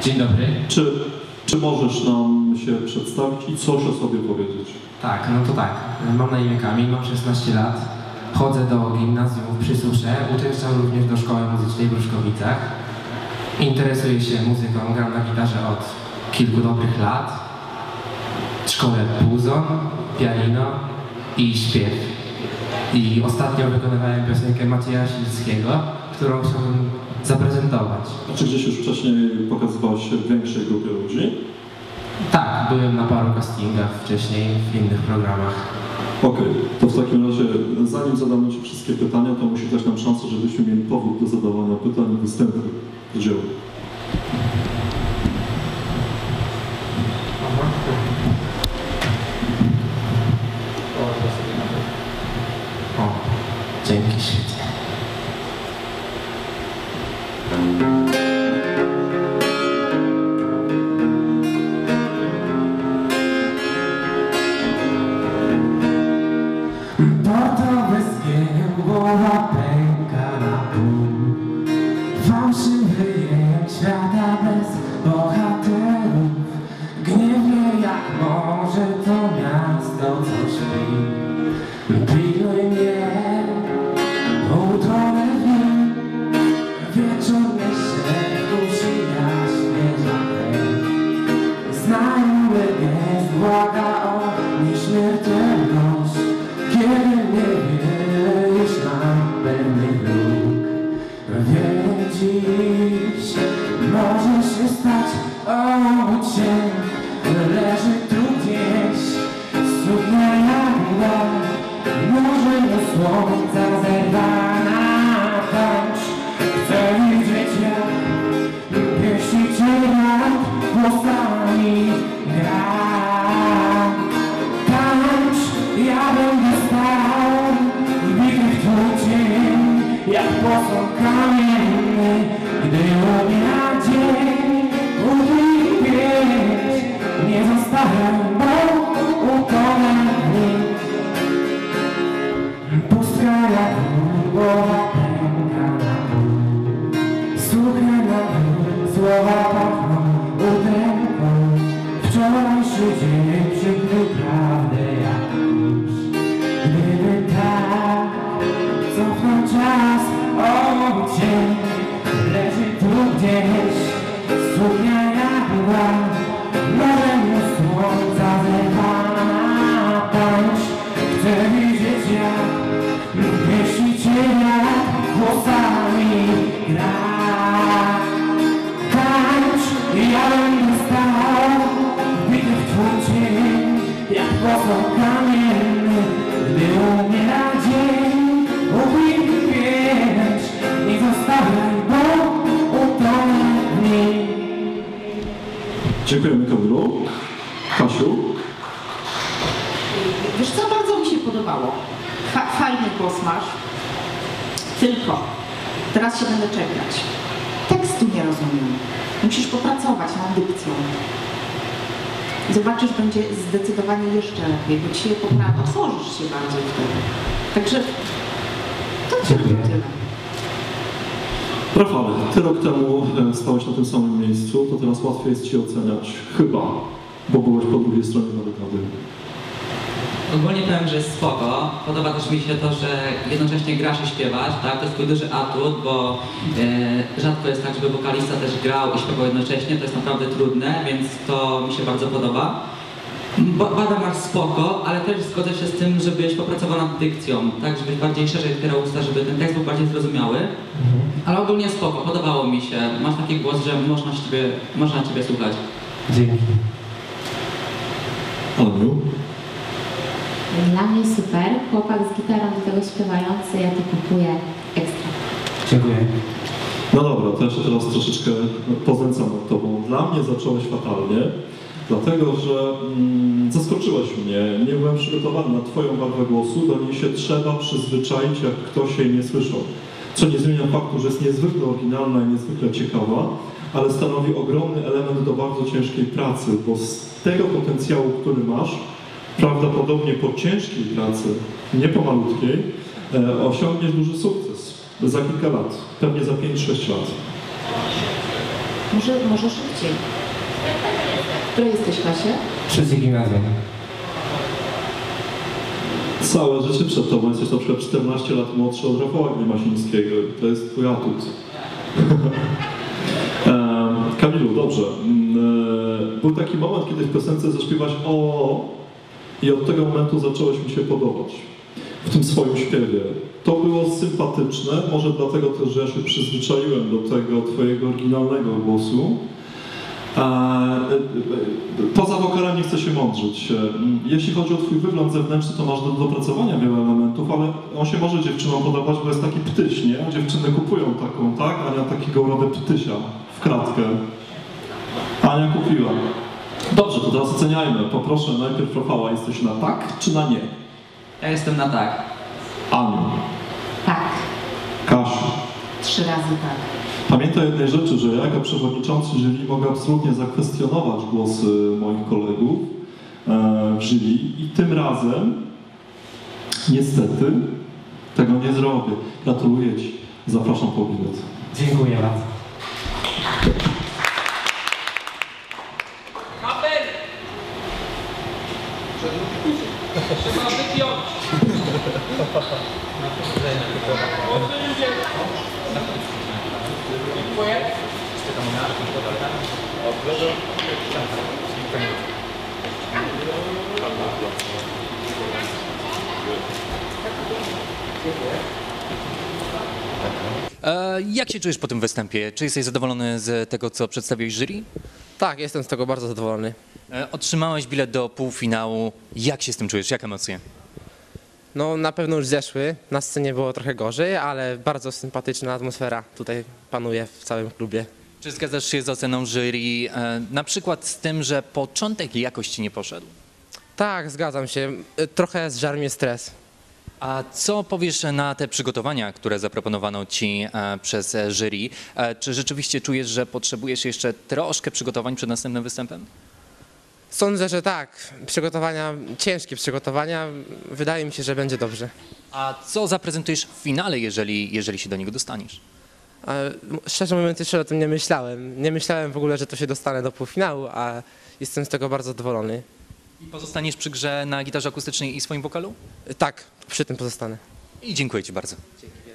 Dzień dobry. Czy możesz nam się przedstawić i coś o sobie powiedzieć? Tak, no to tak. Mam na imię Kamil, mam 16 lat. Chodzę do gimnazjum w Przysusze, uczęszczam również do szkoły muzycznej w Gruszkowicach. Interesuję się muzyką, gram na gitarze od kilku dobrych lat. Szkołę puzon, pianino i śpiew. I ostatnio wykonywałem piosenkę Macieja Silskiego, którą chciałbym zaprezentować. A czy gdzieś już wcześniej pokazywałeś się w większej grupie ludzi? Tak, byłem na paru castingach wcześniej w innych programach. Okej, to w takim razie, zanim zadamy Ci wszystkie pytania, to musi dać nam szansę, żebyśmy mieli powód do zadawania pytań i występu do dzieła. O, dzięki, świetnie. Głowa pęka na pół. Fałszywy jęk świata bez bohaterów. Gniewnie jak może to miasto, co śpi. Pilnuj mnie, utonę w nim. Wieczorny szef duszy jaśnie żadnej. Znajomy gest błaga o nieśmiertelność. Kiedy nie wiesz nam pewnych dróg, wiem dziś, może się stać, obudź się, leży tu gdzieś, suknia jagła, może do słońca zerwana tańcz. Chcę widzieć jak pieśniczy jak głosami gra. Ja będę stał wbity w twój cień, jak posąg kamienny, gdy umiera dzień. Udźwig pięć, nie zostawiam, bo utonę w nim. Pustka jak głowa pęka na pół. Suche na dół, słowa pachną udręką. Wczorajszy dzień przykrył prawdę jak kurz. Gdyby tak cofnął czas, obudź się, leży tu gdzieś, suknia jagła, może mu słońca zerwana tańcz. Chcę widzieć jak pieśniczynia głosami gra. Tańcz, ja będę stał wbity w twój cień, jak posąg kamienny, gdy umiera dzień. Udźwig pięć, nie zostawiaj, bo utonę w nim. Dziękujemy, Kamilu. Kasiu? Wiesz co, bardzo mi się podobało. Fajny głos masz. Tylko, teraz się będę czepiać. Tekstu nie rozumiem. Musisz popracować nad dykcją. Zobaczysz, będzie zdecydowanie jeszcze lepiej, bo ci je otworzysz się bardziej wtedy. Także to tylko tyle. Rafale, Ty rok temu stałeś na tym samym miejscu, to teraz łatwiej jest Ci oceniać, chyba, bo byłeś po drugiej stronie barykady. Ogólnie powiem, że jest spoko. Podoba też mi się to, że jednocześnie grasz i śpiewasz, tak? To jest twój duży atut, bo rzadko jest tak, żeby wokalista też grał i śpiewał jednocześnie. To jest naprawdę trudne, więc to mi się bardzo podoba. Bada masz spoko, ale też zgodzę się z tym, żebyś popracował nad dykcją, tak? Żebyś bardziej szerzej otwierał usta, żeby ten tekst był bardziej zrozumiały. Ale ogólnie spoko, podobało mi się. Masz taki głos, że można na ciebie słuchać. Dzięki. Aniu? Dla mnie super, chłopak z gitarą do tego śpiewający, ja to kupuję ekstra. Dziękuję. No dobra, to jeszcze teraz troszeczkę poznęcam nad Tobą. Dla mnie zacząłeś fatalnie, dlatego że zaskoczyłeś mnie. Nie byłem przygotowany na Twoją barwę głosu, do niej się trzeba przyzwyczaić, jak ktoś jej nie słyszał. Co nie zmienia faktu, że jest niezwykle oryginalna i niezwykle ciekawa, ale stanowi ogromny element do bardzo ciężkiej pracy, bo z tego potencjału, który masz, prawdopodobnie po ciężkiej pracy, nie po malutkiej, osiągniesz duży sukces za kilka lat, pewnie za 5-6 lat. Może szybciej. W której jesteś klasie? Trzecie gimnazjum. Całe życie przed tobą, jesteś na przykład 14 lat młodszy od Rafała Gniemasińskiego. To jest twój atut. Kamilu, dobrze. Był taki moment, kiedy w piosence zaśpiewałaś o i od tego momentu zacząłeś mi się podobać w tym swoim śpiewie. To było sympatyczne, może dlatego też, że ja się przyzwyczaiłem do tego twojego oryginalnego głosu. Poza wokalem nie chcę się mądrzyć. Jeśli chodzi o twój wygląd zewnętrzny, to masz do dopracowania wiele elementów, ale on się może dziewczynom podobać, bo jest taki ptyś, nie? Dziewczyny kupują taką, tak? Ania takiego rodę ptysia w kratkę. Ania kupiła. Dobrze, to teraz oceniajmy. Poproszę najpierw Rafała, jesteś na tak czy na nie? Ja jestem na tak. Aniu, Tak. Kasiu. 3 razy tak. Pamiętaj jednej rzeczy, że ja jako przewodniczący jury mogę absolutnie zakwestionować głosy moich kolegów w jury i tym razem niestety tego nie zrobię. Gratuluję ci. Zapraszam po bilet. Dziękuję bardzo. Kapel! Trzeba wypiąć. Dziękuję. Jak się czujesz po tym występie? Czy jesteś zadowolony z tego, co przedstawiłeś jury? Tak, jestem z tego bardzo zadowolony. Otrzymałeś bilet do półfinału. Jak się z tym czujesz? Jak emocje? No na pewno już zeszły, na scenie było trochę gorzej, ale bardzo sympatyczna atmosfera tutaj panuje w całym klubie. Czy zgadzasz się z oceną jury, na przykład z tym, że początek jakości nie poszedł? Tak, zgadzam się. Trochę zżarł mnie stres. A co powiesz na te przygotowania, które zaproponowano ci przez jury? Czy rzeczywiście czujesz, że potrzebujesz jeszcze troszkę przygotowań przed następnym występem? Sądzę, że tak. Przygotowania, ciężkie przygotowania. Wydaje mi się, że będzie dobrze. A co zaprezentujesz w finale, jeżeli się do niego dostaniesz? Szczerze mówiąc, jeszcze o tym nie myślałem. Nie myślałem w ogóle, że to się dostanę do półfinału, a jestem z tego bardzo zadowolony. I pozostaniesz przy grze na gitarze akustycznej i swoim wokalu? Tak, przy tym pozostanę. I dziękuję ci bardzo. Dzięki.